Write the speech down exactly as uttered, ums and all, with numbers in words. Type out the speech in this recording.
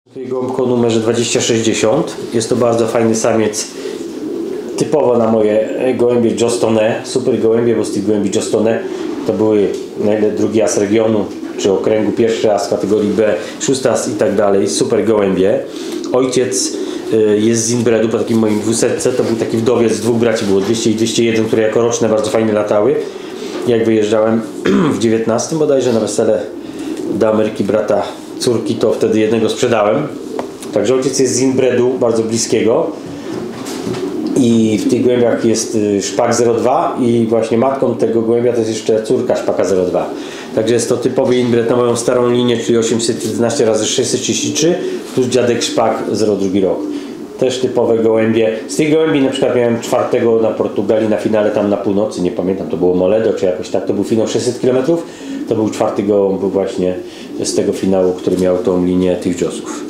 Gołąbko o numerze dwadzieścia sześćdziesiąt. Jest to bardzo fajny samiec, typowo na moje gołębie Jostone. Super gołębie, bo z tych gołębi Jostone to były drugi as regionu, czy okręgu, pierwszy as kategorii B, szósty as i tak dalej. Super gołębie. Ojciec jest z inbredu, po takim moim dwusetce. To był taki wdowiec, dwóch braci było, dwieście i dwieście jeden, które jako roczne bardzo fajnie latały. Jak wyjeżdżałem w dziewiętnastym bodajże na wesele do Ameryki brata córki, to wtedy jednego sprzedałem. Także ojciec jest z inbredu bardzo bliskiego i w tych gołębiach jest szpak zero dwa i właśnie matką tego gołębia to jest jeszcze córka szpaka zero dwa. Także jest to typowy inbred na moją starą linię, czyli osiemset jedenaście razy sześćset trzydzieści trzy plus dziadek szpak zero drugi rok. Też typowe gołębie. Z tych gołębi na przykład miałem czwartego na Portugalii na finale tam na północy, nie pamiętam, to było Moledo czy jakoś tak, to był finał sześćset kilometrów. To był czwarty gołąb właśnie z tego finału, który miał tą linię tych Josów.